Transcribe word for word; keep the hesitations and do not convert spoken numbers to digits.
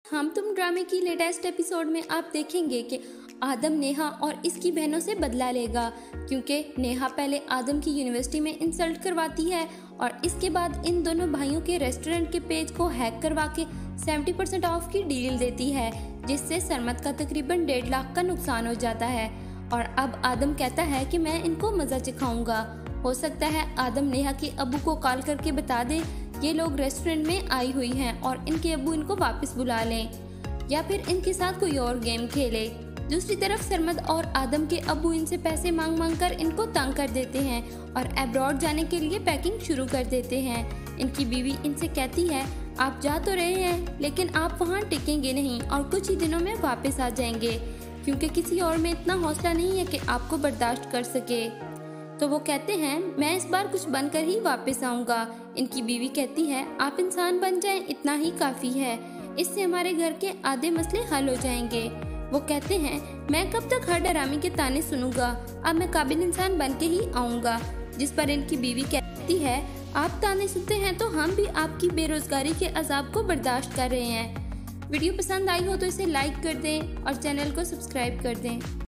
हम तुम ड्रामे की लेटेस्ट एपिसोड में आप देखेंगे कि आदम नेहा और इसकी बहनों से बदला लेगा, क्योंकि नेहा पहले आदम की यूनिवर्सिटी में इंसल्ट करवाती है और इसके बाद इन दोनों भाइयों के रेस्टोरेंट के पेज को हैक करवा के सत्तर परसेंट ऑफ की डील देती है, जिससे सरमत का तकरीबन डेढ़ लाख का नुकसान हो जाता है। और अब आदम कहता है कि मैं इनको मजा चखाऊंगा। हो सकता है आदम नेहा के अब्बू को कॉल करके बता दे ये लोग रेस्टोरेंट में आई हुई हैं और इनके अब्बू इनको वापस बुला लें, या फिर इनके साथ कोई और गेम खेले। दूसरी तरफ सरमद और आदम के अब्बू इनसे पैसे मांग मांग कर इनको तंग कर देते हैं और अब्रॉड जाने के लिए पैकिंग शुरू कर देते हैं। इनकी बीवी इनसे कहती है आप जा तो रहे हैं, लेकिन आप वहाँ टिकेंगे नहीं और कुछ ही दिनों में वापस आ जाएंगे, क्योंकि किसी और में इतना हौसला नहीं है कि आपको बर्दाश्त कर सके। तो वो कहते हैं मैं इस बार कुछ बनकर ही वापस आऊँगा। इनकी बीवी कहती है आप इंसान बन जाएं, इतना ही काफ़ी है, इससे हमारे घर के आधे मसले हल हो जाएंगे। वो कहते हैं मैं कब तक हर डरामी के ताने सुनूंगा, अब मैं काबिल इंसान बन के ही आऊँगा। जिस पर इनकी बीवी कहती है आप ताने सुनते हैं तो हम भी आपकी बेरोजगारी के अजाब को बर्दाश्त कर रहे हैं। वीडियो पसंद आई हो तो इसे लाइक कर दें और चैनल को सब्सक्राइब कर दें।